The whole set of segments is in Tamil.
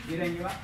இறங்கி வா.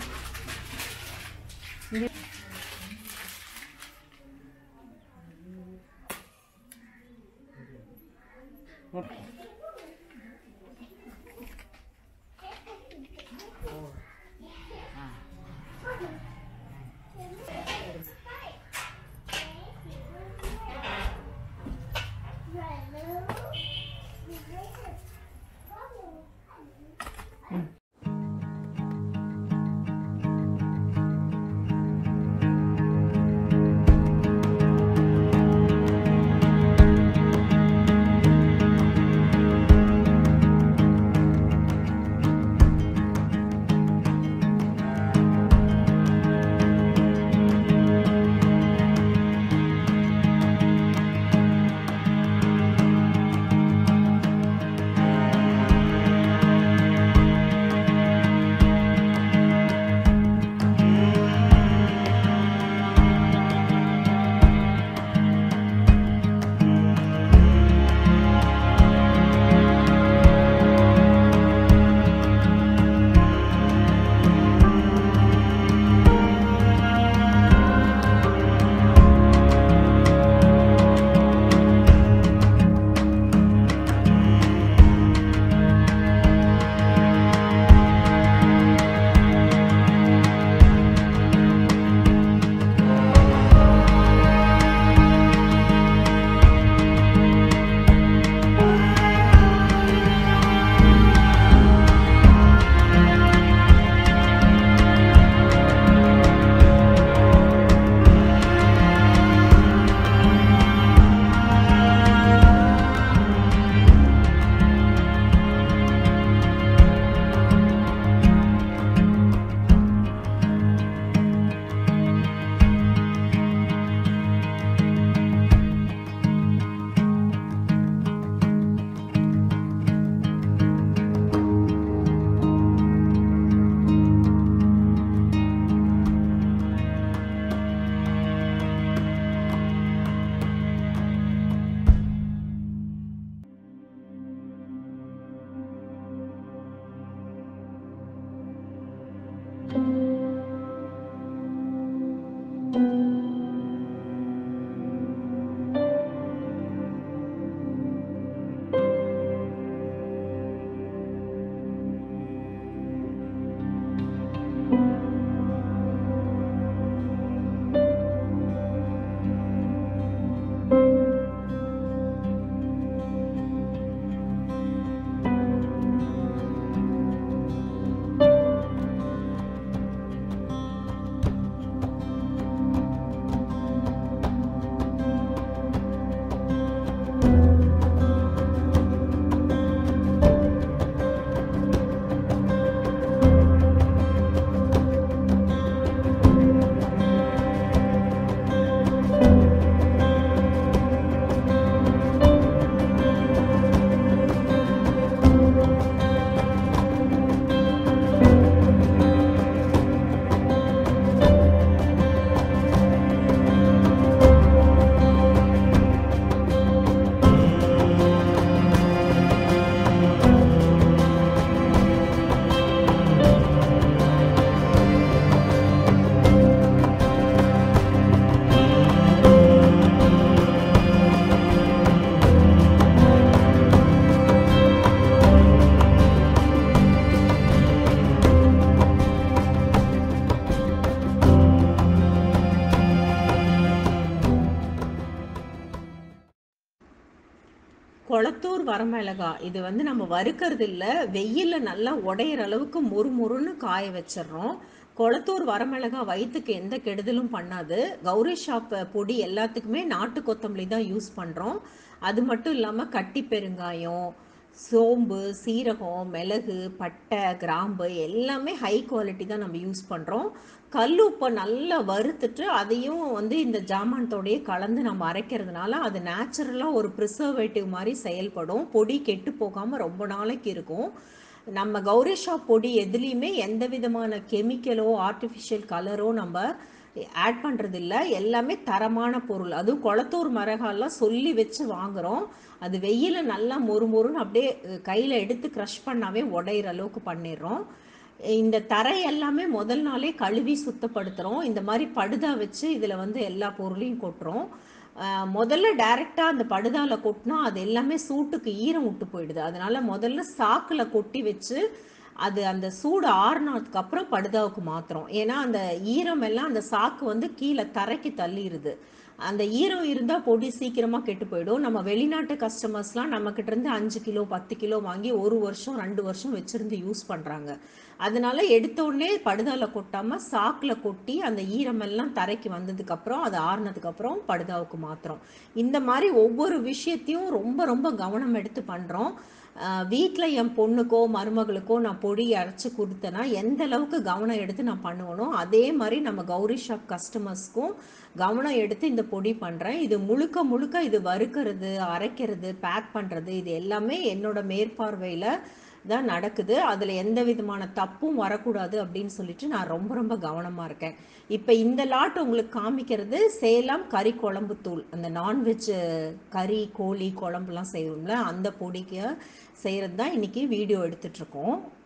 கொளத்தூர் வரமிளகா இது வந்து நம்ம வறுக்கிறது இல்லை, வெயிலில் நல்லா உடையிற அளவுக்கு மொறுமொறுன்னு காய வச்சிடறோம். கொளத்தூர் வரமிளகா வயிற்றுக்கு எந்த கெடுதலும் பண்ணாது. கௌரி ஷாப் பொடி எல்லாத்துக்குமே நாட்டு கொத்தமல்லி தான் யூஸ் பண்ணுறோம். அது மட்டும் இல்லாமல் கட்டி பெருங்காயம், சோம்பு, சீரகம், மிளகு, பட்டை, கிராம்பு எல்லாமே ஹை குவாலிட்டி தான் நம்ம யூஸ் பண்ணுறோம். கல் உப்பை நல்லா வறுத்துட்டு அதையும் வந்து இந்த ஜாமான்தோடையே கலந்து நம்ம அரைக்கிறதுனால அது நேச்சுரலாக ஒரு ப்ரிசர்வேட்டிவ் மாதிரி செயல்படும். பொடி கெட்டு போகாமல் ரொம்ப நாளைக்கு இருக்கும். நம்ம கௌரி ஷாப் பொடி எதுலேயுமே எந்த விதமான கெமிக்கலோ ஆர்டிஃபிஷியல் கலரோ நம்ம ஆட் பண்ணுறதில்ல. எல்லாமே தரமான பொருள். அதுவும் கொளத்தூர் மிளகாலாம் சொல்லி வச்சு வாங்குகிறோம். அது வெயில நல்லா மொறுமொறுன்னு அப்படியே கையில் எடுத்து க்ரஷ் பண்ணாவே உடையிற அளவுக்கு பண்ணிடுறோம். இந்த தரை எல்லாமே முதல் நாளே கழுவி சுத்தப்படுத்துகிறோம். இந்த மாதிரி படுதா வச்சு இதில் வந்து எல்லா பொருளையும் கொட்டுறோம். முதல்ல டைரெக்டாக அந்த படுதாவில் கொட்டினா அது எல்லாமே சூட்டுக்கு ஈரம் விட்டு போயிடுது. அதனால முதல்ல சாக்கில் கொட்டி வச்சு அது அந்த சூடு ஆறுனதுக்கு அப்புறம் படுதாவுக்கு மாத்துறோம். ஏன்னா அந்த ஈரம் எல்லாம் அந்த சாக்கு வந்து கீழே தரைக்கு தள்ளிடுது. அந்த ஈரம் இருந்தால் பொடி சீக்கிரமாக கெட்டு போயிடும். நம்ம வெளிநாட்டு கஸ்டமர்ஸ்லாம் நம்மக்கிட்ட இருந்து 5 கிலோ 10 கிலோ வாங்கி 1 வருஷம் 2 வருஷம் வச்சிருந்து யூஸ் பண்ணுறாங்க. அதனால எடுத்தோடனே படுதால கொட்டாமல் சாக்கில் கொட்டி அந்த ஈரமெல்லாம் தரைக்கு வந்ததுக்கப்புறம் அது ஆறுனதுக்கப்புறம் படுதாவுக்கு மாற்றுறோம். இந்த மாதிரி ஒவ்வொரு விஷயத்தையும் ரொம்ப ரொம்ப கவனம் எடுத்து பண்ணுறோம். வீட்டில் என் பொண்ணுக்கோ மருமகளுக்கோ நான் பொடி அரைச்சி கொடுத்தேன்னா எந்த அளவுக்கு கவனம் எடுத்து நான் பண்ணுவனோ அதே மாதிரி நம்ம கௌரி ஷாப் கஸ்டமர்ஸ்க்கும் கவனம் எடுத்து இந்த பொடி பண்ணுறேன். இது முழுக்க முழுக்க இது வறுக்கிறது, அரைக்கிறது, பேக் பண்ணுறது இது எல்லாமே என்னோட மேற்பார்வையில் தான் நடக்குது. அதில் எந்த விதமான தப்பும் வரக்கூடாது அப்படின்னு சொல்லிட்டு நான் ரொம்ப ரொம்ப கவனமாக இருக்கேன். இப்போ இந்த லாட் உங்களுக்கு காமிக்கிறது சேலம் கறி குழம்பு தூள், அந்த நான்வெஜ் கறி கோழி குழம்புலாம் செய்வோம்ல அந்த பொடிக்கு செய்கிறது தான் இன்றைக்கி வீடியோ எடுத்துட்ருக்கோம்.